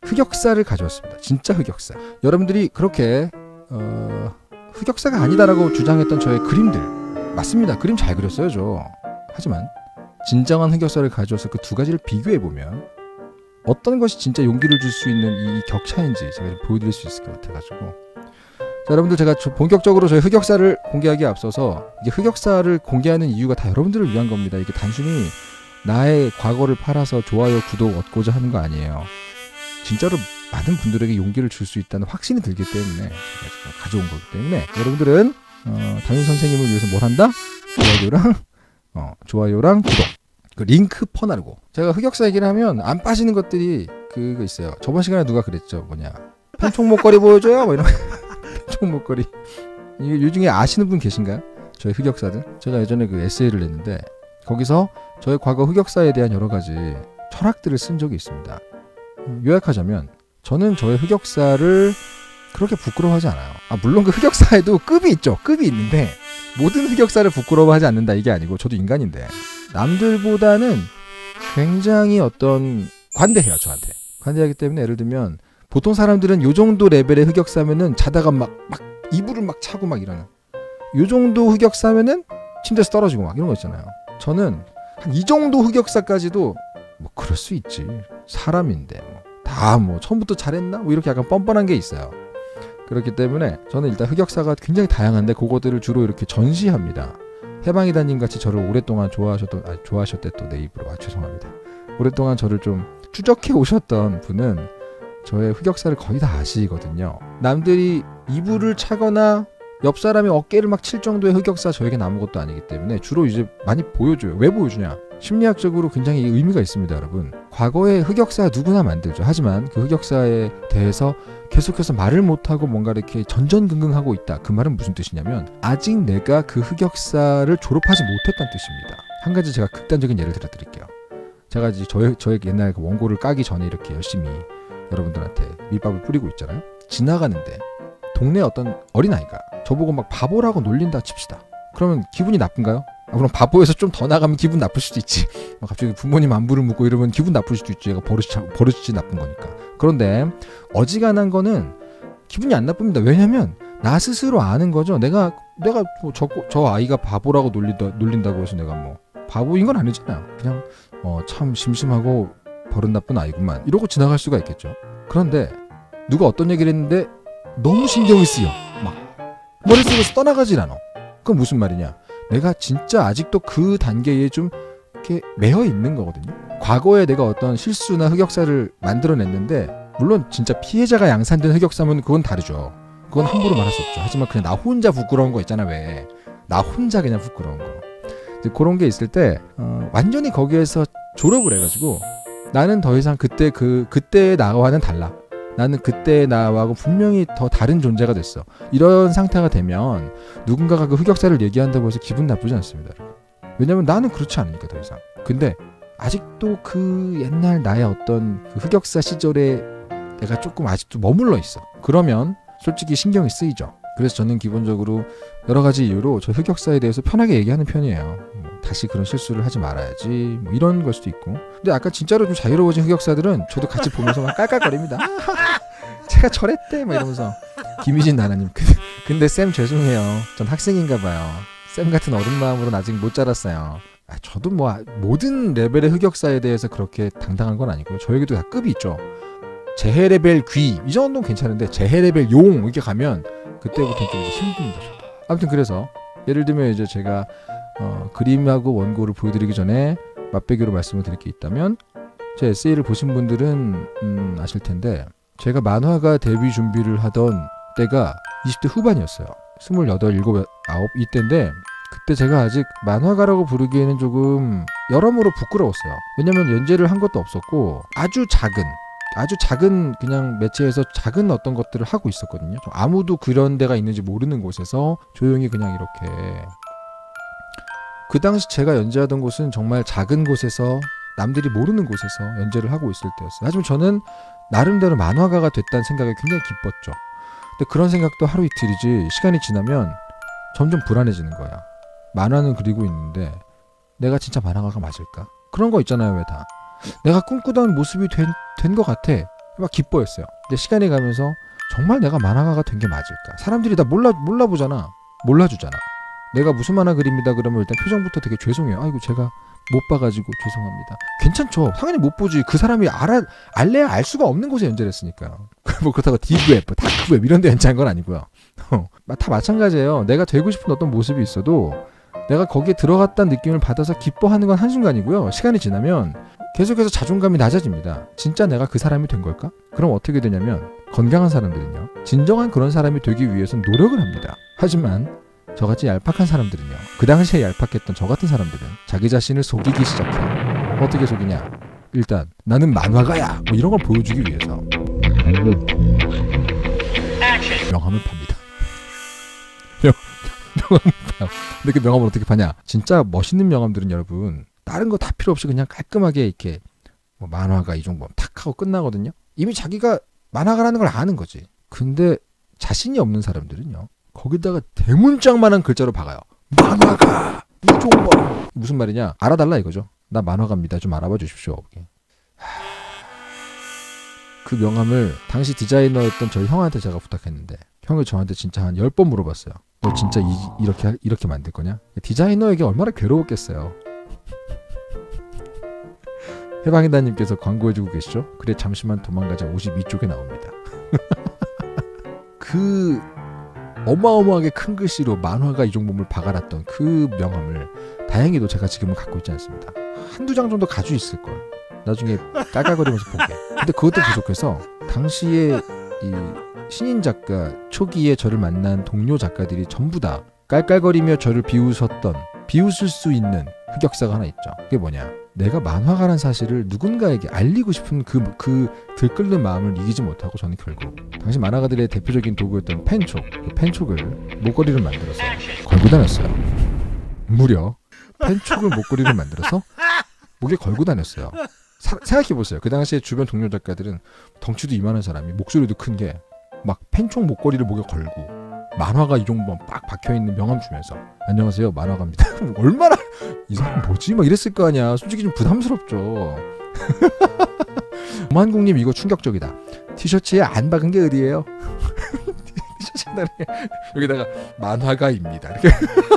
흑역사를 가져왔습니다. 진짜 흑역사. 여러분들이 그렇게 흑역사가 아니다라고 주장했던 저의 그림들 맞습니다. 그림 잘 그렸어요 저. 하지만 진정한 흑역사를 가져와서 그 두 가지를 비교해보면 어떤 것이 진짜 용기를 줄 수 있는 이 격차인지 제가 좀 보여드릴 수 있을 것 같아가지고, 자, 여러분들 제가 본격적으로 저희 흑역사를 공개하기에 앞서서 이게 흑역사를 공개하는 이유가 다 여러분들을 위한 겁니다. 이게 단순히 나의 과거를 팔아서 좋아요 구독 얻고자 하는 거 아니에요. 진짜로 많은 분들에게 용기를 줄 수 있다는 확신이 들기 때문에 제가 가져온 거기 때문에 여러분들은 담임 선생님을 위해서 뭘 한다? 좋아요랑 구독, 그 링크 퍼나르고. 제가 흑역사 얘기를 하면 안 빠지는 것들이 그거 있어요. 저번 시간에 누가 그랬죠. 편총 목걸이 보여줘요? 뭐 이런 편총 목걸이. 이게 요즘에 아시는 분 계신가요? 저희 흑역사들. 제가 예전에 그 에세이를 냈는데 거기서 저의 과거 흑역사에 대한 여러 가지 철학들을 쓴 적이 있습니다. 요약하자면 저는 저의 흑역사를 그렇게 부끄러워하지 않아요. 물론 그 흑역사에도 급이 있죠. 급이 있는데 모든 흑역사를 부끄러워하지 않는다 이게 아니고, 저도 인간인데 남들보다는 굉장히 관대해요. 저한테 관대하기 때문에, 예를 들면 보통 사람들은 요 정도 레벨의 흑역사면은 자다가 막 이불을 막 차고 막 이러는, 요 정도 흑역사면은 침대에서 떨어지고 막 이런 거 있잖아요. 저는 한 이 정도 흑역사까지도 그럴 수 있지, 사람인데 다 처음부터 잘했나? 이렇게 약간 뻔뻔한 게 있어요. 그렇기 때문에 저는 일단 흑역사가 굉장히 다양한데 그거들을 주로 이렇게 전시합니다. 해방이다님 같이 저를 오랫동안 좋아하셨대 또 내 입으로. 죄송합니다. 오랫동안 저를 좀 추적해 오셨던 분은 저의 흑역사를 거의 다 아시거든요. 남들이 이불을 차거나 옆 사람의 어깨를 막 칠 정도의 흑역사 저에겐 아무것도 아니기 때문에 주로 이제 많이 보여줘요. 왜 보여주냐? 심리학적으로 굉장히 의미가 있습니다, 여러분. 과거의 흑역사 누구나 만들죠. 하지만 그 흑역사에 대해서 계속해서 말을 못하고 뭔가 이렇게 전전긍긍하고 있다. 그 말은 무슨 뜻이냐면 아직 내가 그 흑역사를 졸업하지 못했다는 뜻입니다. 한 가지 제가 극단적인 예를 들어드릴게요. 제가 이제 저의 옛날 그 원고를 까기 전에 이렇게 열심히 여러분들한테 밑밥을 뿌리고 있잖아요. 지나가는데 동네 어떤 어린아이가 저보고 막 바보라고 놀린다 칩시다. 그러면 기분이 나쁜가요? 그럼 바보에서 좀 더 나가면 기분 나쁠 수도 있지. 갑자기 부모님 안부를 묻고 이러면 기분 나쁠 수도 있지. 얘가 버릇이 나쁜 거니까. 그런데 어지간한 거는 기분이 안 나쁩니다. 왜냐면 나 스스로 아는 거죠. 내가 저 아이가 바보라고 놀린다고 해서 내가 바보인 건 아니잖아요. 그냥 참 심심하고 버릇 나쁜 아이구만 이러고 지나갈 수가 있겠죠. 그런데 누가 어떤 얘기를 했는데 너무 신경이 쓰여. 머릿속에서 떠나가질 않아. 그건 무슨 말이냐? 내가 진짜 아직도 그 단계에 좀 이렇게 매여 있는 거거든요. 과거에 내가 어떤 실수나 흑역사를 만들어냈는데, 물론 진짜 피해자가 양산된 흑역사면 그건 다르죠. 그건 함부로 말할 수 없죠. 하지만 그냥 나 혼자 부끄러운 거 있잖아. 왜? 나 혼자 그냥 부끄러운 거. 이제 그런 게 있을 때 완전히 거기에서 졸업을 해가지고 나는 더 이상 그때의 나와는 달라. 나는 그때의 나하고 분명히 더 다른 존재가 됐어. 이런 상태가 되면 누군가가 그 흑역사를 얘기한다고 해서 기분 나쁘지 않습니다. 왜냐면 나는 그렇지 않으니까 더 이상. 근데 아직도 그 옛날 나의 어떤 그 흑역사 시절에 내가 조금 아직도 머물러 있어. 그러면 솔직히 신경이 쓰이죠. 그래서 저는 기본적으로 여러 가지 이유로 저 흑역사에 대해서 편하게 얘기하는 편이에요. 다시 그런 실수를 하지 말아야지 이런 걸 수도 있고. 근데 아까 진짜로 좀 자유로워진 흑역사들은 저도 같이 보면서 막 깔깔거립니다. 제가 저랬대 막 이러면서. 김희진 나나님 근데 쌤 죄송해요. 전 학생인가 봐요. 쌤 같은 어른 마음으로는 아직 못 자랐어요. 저도 모든 레벨의 흑역사에 대해서 그렇게 당당한 건 아니고요. 저에게도 다 급이 있죠. 재해 레벨 귀 이 정도는 괜찮은데 재해 레벨 용 이렇게 가면 그때부터 좀 힘듭니다. 저도. 아무튼 그래서 예를 들면 이제 제가 그림하고 원고를 보여드리기 전에 맛배기로 말씀을 드릴 게 있다면, 제 에세이를 보신 분들은 아실 텐데 제가 만화가 데뷔 준비를 하던 때가 20대 후반이었어요. 28, 7, 9 이때인데 그때 제가 아직 만화가라고 부르기에는 조금 여러모로 부끄러웠어요. 왜냐면 연재를 한 것도 없었고 아주 작은 그냥 매체에서 작은 어떤 것들을 하고 있었거든요. 아무도 그런 데가 있는지 모르는 곳에서 조용히 그냥 이렇게. 그 당시 제가 연재하던 곳은 정말 작은 곳에서 남들이 모르는 곳에서 연재를 하고 있을 때였어요. 하지만 저는 나름대로 만화가가 됐다는 생각에 굉장히 기뻤죠. 근데 그런 생각도 하루 이틀이지 시간이 지나면 점점 불안해지는 거야. 만화는 그리고 있는데 내가 진짜 만화가가 맞을까? 그런 거 있잖아요. 왜 다. 내가 꿈꾸던 모습이 된 것 같아. 막 기뻐했어요. 근데 시간이 가면서 정말 내가 만화가가 된 게 맞을까? 사람들이 다 몰라보잖아. 몰라주잖아. 내가 무슨 만화 그립니다 그러면 일단 표정부터 되게 죄송해요. 아이고 제가 못 봐가지고 죄송합니다. 괜찮죠. 당연히 못 보지. 그 사람이 알래야 알 수가 없는 곳에 연재를 했으니까. 뭐 그렇다고 디브웹, 다크웹 이런 데 연재한 건 아니고요. 다 마찬가지예요. 내가 되고 싶은 어떤 모습이 있어도 내가 거기에 들어갔다는 느낌을 받아서 기뻐하는 건 한순간이고요. 시간이 지나면 계속해서 자존감이 낮아집니다. 진짜 내가 그 사람이 된 걸까? 그럼 어떻게 되냐면 건강한 사람들은요. 진정한 그런 사람이 되기 위해서는 노력을 합니다. 하지만 저같이 얄팍한 사람들은요. 그 당시에 얄팍했던 저 같은 사람들은 자기 자신을 속이기 시작해요. 어떻게 속이냐? 일단 나는 만화가야! 뭐 이런 걸 보여주기 위해서 명함을 팝니다. 명함을 파요. 근데 그 명함을 어떻게 파냐? 진짜 멋있는 명함들은 여러분 다른 거 다 필요 없이 그냥 깔끔하게 이렇게 뭐 만화가 이종범 탁 하고 끝나거든요. 이미 자기가 만화가라는 걸 아는 거지. 근데 자신이 없는 사람들은요. 거기다가 대문짝만한 글자로 박아요. 만화가 이종범. 무슨 말이냐? 알아달라 이거죠. 나 만화가입니다. 좀 알아봐 주십시오. 그 명함을 당시 디자이너였던 저희 형한테 제가 부탁했는데 형이 저한테 진짜 한 10번 물어봤어요. 너 진짜 이렇게 만들 거냐? 디자이너에게 얼마나 괴로웠겠어요. 해방이다님께서 광고해주고 계시죠? 그래 잠시만 도망가자 52쪽에 나옵니다. 그 어마어마하게 큰 글씨로 만화가 이종범을 박아놨던 그 명함을 다행히도 제가 지금은 갖고 있지 않습니다. 한두 장 정도 가지고 있을걸. 나중에 깔깔거리면서 보게. 근데 그것도 부족해서 당시에 이 신인 작가 초기에 저를 만난 동료 작가들이 전부 다 깔깔거리며 저를 비웃을 수 있는 흑역사가 하나 있죠. 그게 뭐냐? 내가 만화가라는 사실을 누군가에게 알리고 싶은 그 들끓는 마음을 이기지 못하고 저는 결국 당시 만화가들의 대표적인 도구였던 펜촉, 그 펜촉을 목걸이를 만들어서 걸고 다녔어요. 무려 펜촉을 목걸이를 만들어서 목에 걸고 다녔어요. 생각해보세요. 그 당시에 주변 동료 작가들은 덩치도 이만한 사람이 목소리도 큰 게 막 펜촉 목걸이를 목에 걸고 만화가 이종범 빡 박혀있는 명함 주면서 안녕하세요 만화가입니다. 얼마나 이 사람 뭐지? 막 이랬을 거 아니야. 솔직히 좀 부담스럽죠. 오만국님 이거 충격적이다. 티셔츠에 안 박은 게 어디예요? 티셔츠에 여기다가 만화가입니다. 이렇게.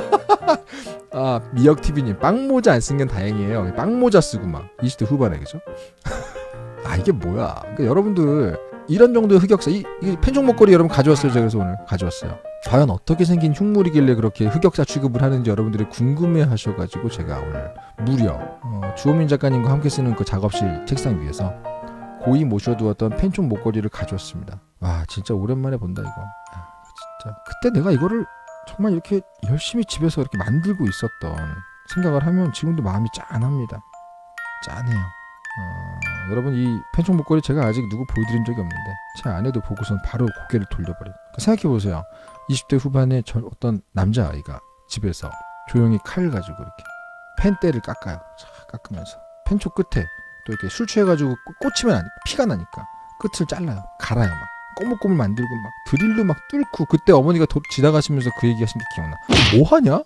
아 미역TV님 빵모자 안 쓴 건 다행이에요. 빵모자 쓰고 막 20대 후반에 그죠? 아 이게 뭐야? 그러니까 여러분들 이런 정도의 흑역사 이 펜촉 목걸이 여러분 가져왔어요. 제가 그래서 오늘 가져왔어요. 과연 어떻게 생긴 흉물이길래 그렇게 흑역사 취급을 하는지 여러분들이 궁금해 하셔가지고 제가 오늘 무려 주호민 작가님과 함께 쓰는 그 작업실 책상 위에서 고이 모셔두었던 펜촉 목걸이를 가져왔습니다. 와 진짜 오랜만에 본다 이거. 진짜 그때 내가 이거를 정말 이렇게 열심히 집에서 이렇게 만들고 있었던 생각을 하면 지금도 마음이 짠합니다. 짠해요. 여러분 이 펜촉 목걸이 제가 아직 누구 보여드린 적이 없는데 제 아내도 보고선 바로 고개를 돌려버려요. 생각해보세요. 20대 후반에 어떤 남자아이가 집에서 조용히 칼 가지고 이렇게 펜대를 깎아요. 깎으면서 펜촉 끝에 또 이렇게 술 취해가지고 꽂히면 피가 나니까 끝을 잘라요. 갈아요. 막 꼬물꼬물 만들고 막 드릴로 막 뚫고 그때 어머니가 지나가시면서 그 얘기하신 게 기억나. 뭐하냐?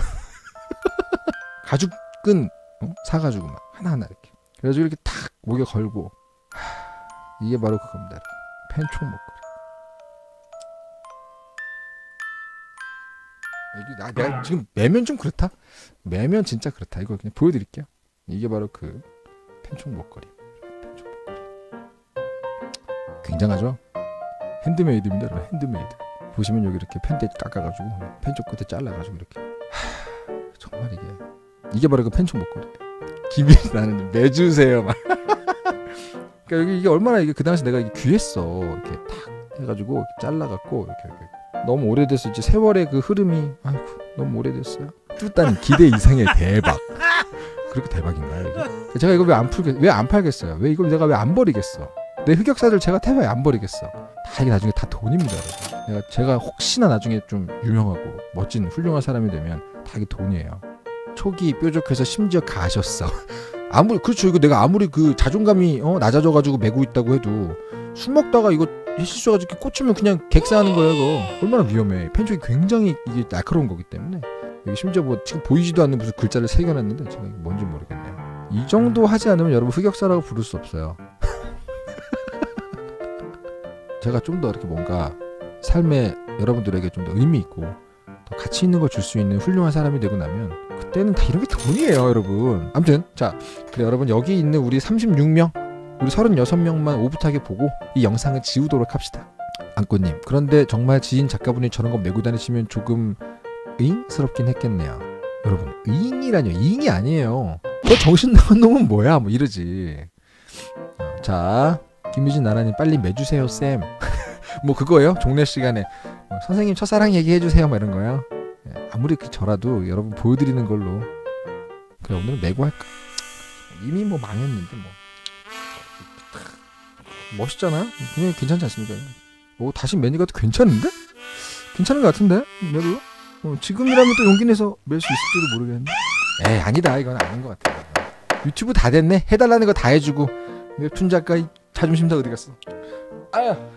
가죽끈 사가지고 막 하나하나 이렇게 그래가지고 이렇게 탁 목에 걸고 이게 바로 그겁니다. 펜촉 목걸이. 내가 지금 매면 좀 그렇다. 매면 진짜 그렇다. 이거 그냥 보여드릴게요. 이게 바로 그 펜촉 목걸이. 펜촉 목걸이. 굉장하죠? 핸드메이드입니다. 여러분. 핸드메이드. 보시면 여기 이렇게 펜대 깎아가지고 펜촉 끝에 잘라가지고 이렇게. 정말 이게 바로 그 펜촉 목걸이. 기분이 나는 매주세요 막. 그러니까 여기 이게 얼마나 이게 그 당시 내가 이게 귀했어. 이렇게 탁 해가지고 이렇게 잘라갖고 이렇게. 너무 오래됐어. 이제 세월의 그 흐름이 아이고 너무 오래됐어요. 뚜따님 기대 이상의 대박. 그렇게 대박인가요 이게? 제가 이거 왜 안 팔겠어요? 왜 이걸 내가 왜 안 버리겠어? 내 흑역사들 제가 왜 안 버리겠어? 다 이게 나중에 다 돈입니다. 제가 혹시나 나중에 좀 유명하고 멋진 훌륭한 사람이 되면 다 이게 돈이에요. 초기 뾰족해서 심지어 가셨어. 그렇죠. 이거 내가 아무리 그 자존감이 낮아져가지고 메고 있다고 해도 술 먹다가 이거 실수해가지고 꽂히면 그냥 객사하는 거예요. 이거 얼마나 위험해. 펜촉이 굉장히 이게 날카로운 거기 때문에 여기 심지어 뭐 지금 보이지도 않는 무슨 글자를 새겨놨는데 제가 이게 뭔지 모르겠네요. 이 정도 하지 않으면 여러분 흑역사라고 부를 수 없어요. 제가 좀 더 이렇게 뭔가 삶에 여러분들에게 좀 더 의미 있고 더 가치 있는 걸 줄 수 있는 훌륭한 사람이 되고 나면 그때는 다 이런 게 돈이에요, 여러분. 아무튼 자, 그래 여러분 여기 있는 우리 36명, 우리 36명만 오붓하게 보고 이 영상을 지우도록 합시다. 안꼬님, 그런데 정말 지인 작가분이 저런 거 메고 다니시면 조금 의잉스럽긴 했겠네요. 여러분, 의잉이라뇨. 의잉이 아니에요. 너 정신 나간 놈은 뭐야? 뭐 이러지. 자, 김유진 나라님 빨리 매주세요 쌤. 뭐 그거예요? 종례 시간에 뭐, 선생님 첫사랑 얘기해주세요 뭐 이런 거요. 아무리 저라도 여러분 보여드리는 걸로. 그래 오늘은 메고 할까? 이미 뭐 망했는데 뭐 멋있잖아요? 그냥 괜찮지 않습니까? 오, 다시 매니가 또 괜찮은데? 괜찮은 것 같은데? 매도? 지금이라면 또 용기 내서 멜 수 있을지도 모르겠는데. 에이 아니다, 이건 아닌 것 같아. 유튜브 다 됐네. 해달라는 거 다 해주고 웹툰 작가 자존심 다 어디 갔어? 아야.